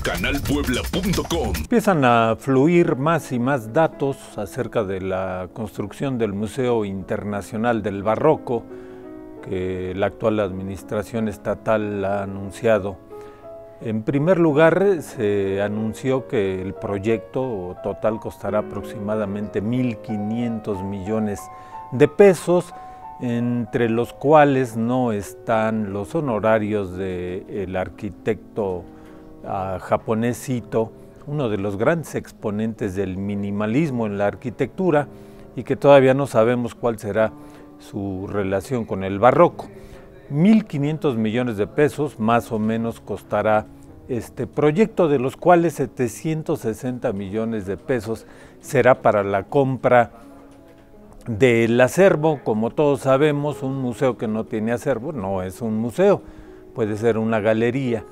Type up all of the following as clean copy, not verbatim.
canalpuebla.com. Empiezan a fluir más y más datos acerca de la construcción del Museo Internacional del Barroco, que la actual administración estatal ha anunciado. En primer lugar, se anunció que el proyecto total costará aproximadamente 1.500 millones de pesos, entre los cuales no están los honorarios del arquitecto japonés Ito, uno de los grandes exponentes del minimalismo en la arquitectura, y que todavía no sabemos cuál será su relación con el barroco. 1.500 millones de pesos más o menos costará este proyecto, de los cuales 760 millones de pesos será para la compra del acervo. Como todos sabemos, un museo que no tiene acervo no es un museo, puede ser una galería.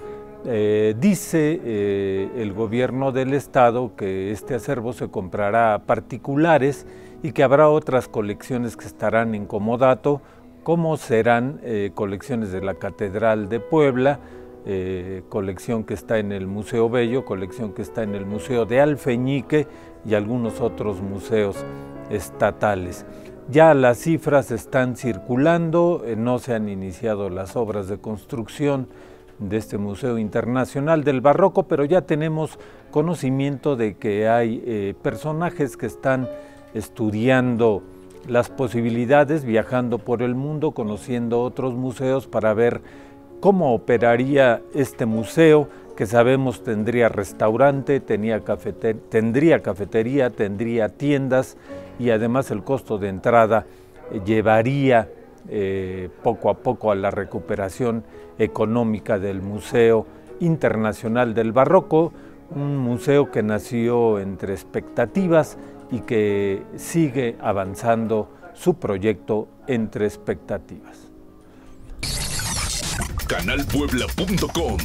Dice el gobierno del estado que este acervo se comprará a particulares y que habrá otras colecciones que estarán en comodato, como serán colecciones de la Catedral de Puebla, colección que está en el Museo Bello, colección que está en el Museo de Alfeñique y algunos otros museos estatales. Ya las cifras están circulando, no se han iniciado las obras de construcción de este Museo Internacional del Barroco, pero ya tenemos conocimiento de que hay personajes que están estudiando las posibilidades, viajando por el mundo, conociendo otros museos para ver cómo operaría este museo, que sabemos tendría restaurante, tendría cafetería, tendría tiendas, y además el costo de entrada llevaría poco a poco a la recuperación económica del Museo Internacional del Barroco, un museo que nació entre expectativas y que sigue avanzando su proyecto entre expectativas. canalpuebla.com